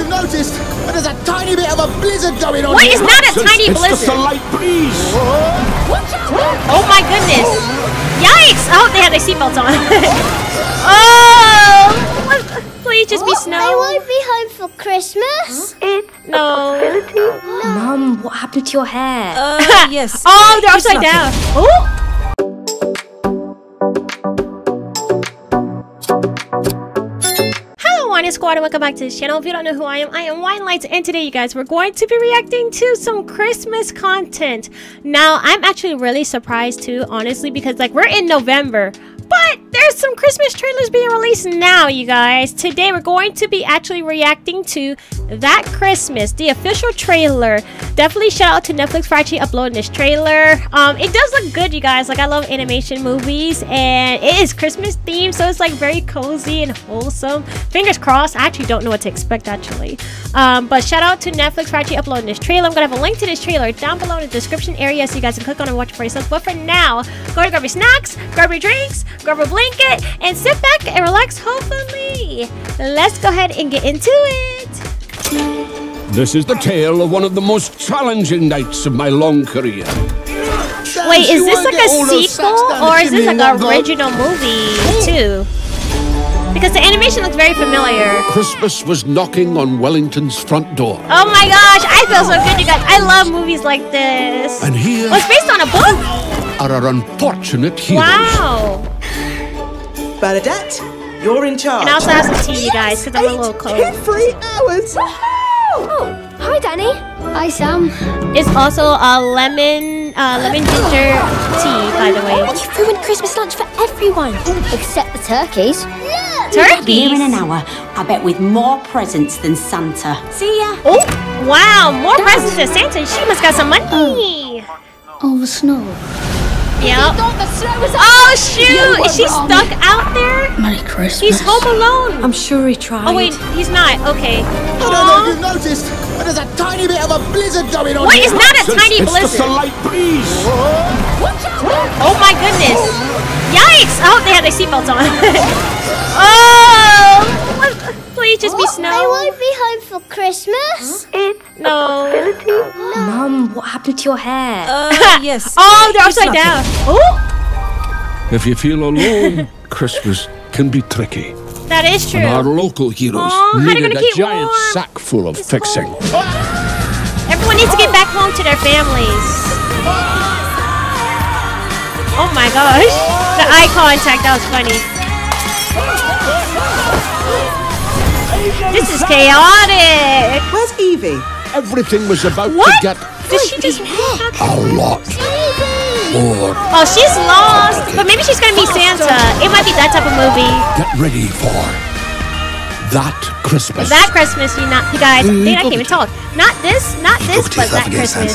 you noticed, but there's a tiny bit of a blizzard going on. What here. is not a tiny blizzard? It's just a light breeze. Oh my goodness! Yikes! I hope they have their seatbelts on. Oh! Please just be snow. I won't be home for Christmas. No. Mum, what happened to your hair? Yes. Oh, they're upside down. Oh! Wine Squad, and welcome back to this channel. If you don't know who I am Wine Lights, and today, you guys, we're going to be reacting to some Christmas content. Now, I'm actually really surprised too, honestly, because like we're in November, but there's some Christmas trailers being released now, you guys. Today, we're going to be actually reacting to That Christmas, the official trailer. Definitely shout out to Netflix for actually uploading this trailer. It does look good, you guys. Like, I love animation movies, and it is Christmas themed, so it's like very cozy and wholesome. Fingers crossed. I actually don't know what to expect, actually. But shout out to Netflix for actually uploading this trailer. I'm gonna have a link to this trailer down below in the description area, so you guys can click on and watch it for yourself. But for now, go to grab your snacks, grab your drinks, grab a blanket, and sit back and relax, hopefully. Let's go ahead and get into it. This is the tale of one of the most challenging nights of my long career. Wait, is this like a sequel, or is this like an original movie too? Because the animation looks very familiar. Christmas was knocking on Wellington's front door. Oh my gosh, I feel so good, you guys. I love movies like this. And here it's based on a book? Are our unfortunate heroes. Wow. Bernadette, you're in charge. And I also have some tea, you guys, because I'm a little cold. 3 hours. Oh, hi, Danny. Hi, Sam. It's also a lemon ginger tea, by the way. You've ruined Christmas lunch for everyone, except the turkeys. I'll be here in an Turkeys? hour. I bet with more presents than Santa. See ya. Oh, wow, more presents than Santa. She must got some money. Oh, the snow. Yep. Oh, shoot. Is she stuck out there? Merry Christmas. He's home alone. I'm sure he tried. Oh, wait, he's not. Okay. I don't know if you noticed, but there's a tiny bit of a blizzard going on. What here. is not a tiny It's just a blizzard? light breeze. Oh my goodness. Yikes. I hope they have their seatbelts on. Oh, please just be snow. I won't be home for Christmas. No. Mum, what happened to your hair? Yes. Oh, they're upside down. Oh, If you feel alone, Christmas can be tricky. that is true. And our local heroes Aw, how they needed gonna a keep giant warm? sack full of fixing. Everyone needs to get back home to their families. Oh my gosh. The eye contact, that was funny. This is chaotic. Where's Evie? Everything was about What? to get Did she just walk? a lot more. Oh, she's lost. But maybe she's gonna be Santa. It might be that type of movie. Get ready for That Christmas. That Christmas, you guys. I can't even talk. Not this, but that Christmas.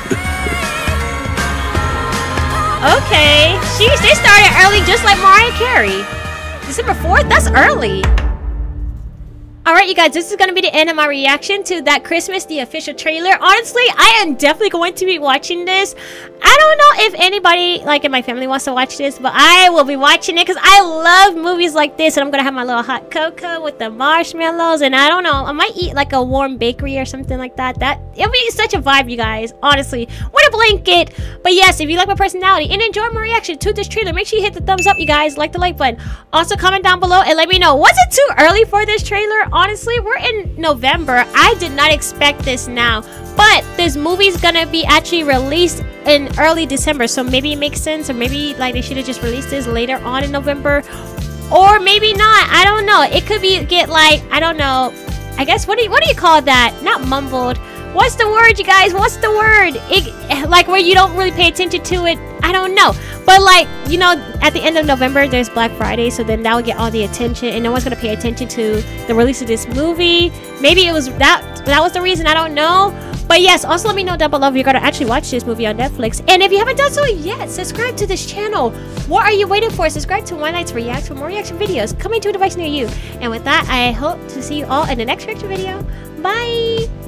Okay. They started early just like Mariah Carey. December 4th? That's early. Alright, you guys, this is going to be the end of my reaction to That Christmas, the official trailer. Honestly, I am definitely going to be watching this. I don't know if anybody, like, in my family wants to watch this, but I will be watching it because I love movies like this, and I'm going to have my little hot cocoa with the marshmallows, and I don't know, I might eat, like, a warm bakery or something like that. It'll be such a vibe, you guys, honestly. With a blanket. But yes, if you like my personality and enjoy my reaction to this trailer, make sure you hit the thumbs up, you guys. Like the like button. Also, comment down below and let me know, was it too early for this trailer? Honestly, we're in November. I did not expect this now, but this movie's gonna be actually released in early December, so maybe it makes sense, or maybe like they should have just released this later on in November, or maybe not. I don't know. It could be like, I don't know, I guess, what do you call that? Not mumbled. What's the word, you guys? What's the word? Like where you don't really pay attention to it. I don't know. But like, you know, at the end of November, there's Black Friday. So then that would get all the attention. And no one's going to pay attention to the release of this movie. Maybe it was that was the reason. I don't know. But yes, also let me know down below if you're going to actually watch this movie on Netflix. And if you haven't done so yet, subscribe to this channel. What are you waiting for? Subscribe to Wine Lights Reacts for more reaction videos coming to a device near you. And with that, I hope to see you all in the next reaction video. Bye!